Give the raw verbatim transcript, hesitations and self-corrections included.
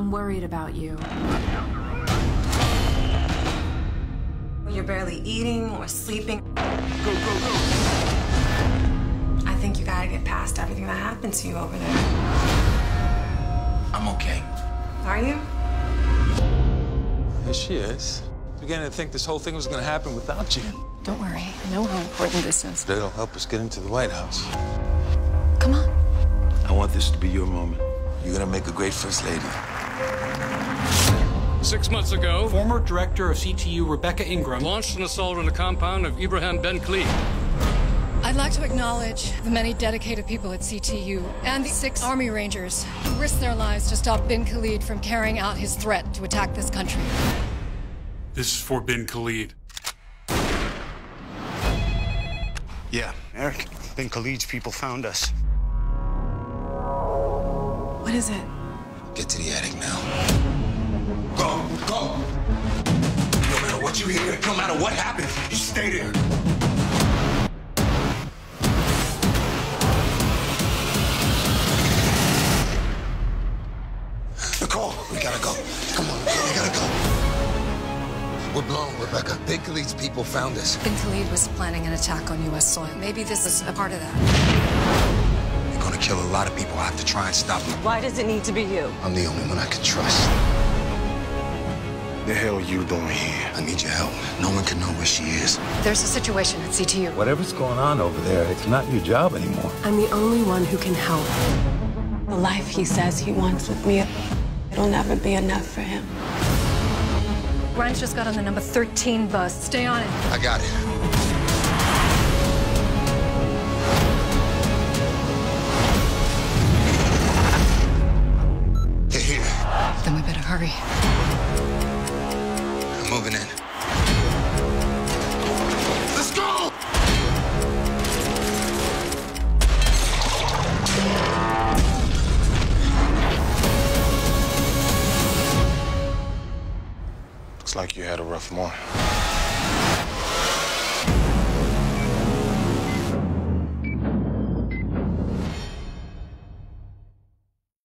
I'm worried about you. You're barely eating or sleeping. Go, go, go! I think you gotta get past everything that happened to you over there. I'm okay. Are you? Here she is. Beginning to think this whole thing was gonna happen without you. Don't worry. I know how important this is. That'll help us get into the White House. Come on. I want this to be your moment. You're gonna make a great first lady. Six months ago, former director of C T U Rebecca Ingram launched an assault on the compound of Ibrahim Ben Khalid. I'd like to acknowledge the many dedicated people at C T U and the six Army Rangers who risked their lives to stop bin Khalid from carrying out his threat to attack this country. This is for bin Khalid. Yeah, Eric, bin Khalid's people found us. What is it? Get to the attic now. Go, go! No matter what you hear, no matter what happens, you stay there. Nicole, we gotta go. Come on, we gotta go. We're blown, Rebecca. Bin Khalid's people found us. Bin Khalid was planning an attack on U S soil. Maybe this is a part of that. They're gonna kill a lot of people. I have to try and stop them. Why does it need to be you? I'm the only one I can trust. The hell are you doing here? I need your help. No one can know where she is. There's a situation at C T U. Whatever's going on over there, it's not your job anymore. I'm the only one who can help. The life he says he wants with me, it'll never be enough for him. Grimes just got on the number thirteen bus. Stay on it. I got it. They're here. Then we better hurry. I'm moving in. Let's go! Looks like you had a rough morning.